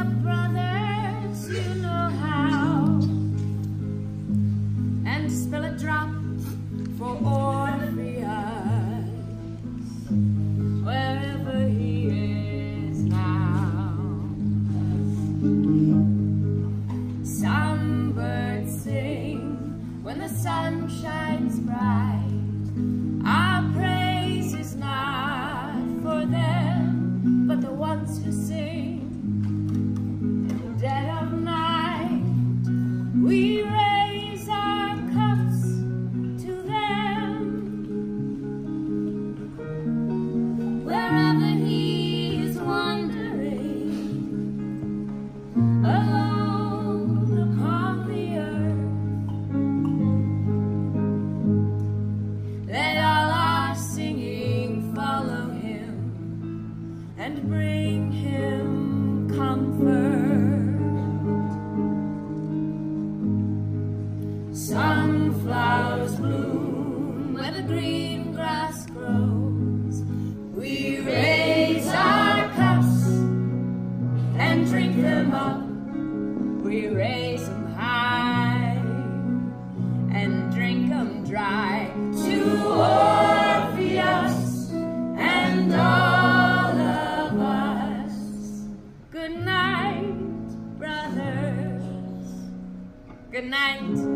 love brothers, you know how, and spill a drop for Orpheus, wherever he is now. Some birds sing when the sun shines bright. Our praise is not for them, but the ones who sing in the dead of night. We raise our cups to them. Wherever he is wandering alone upon the earth, let all our singing follow him and bring him comfort. Sunflowers bloom where the green grass grows. We raise our cups and drink them up. We raise them high and drink them dry to Orpheus and all of us. Good night, brothers. Good night.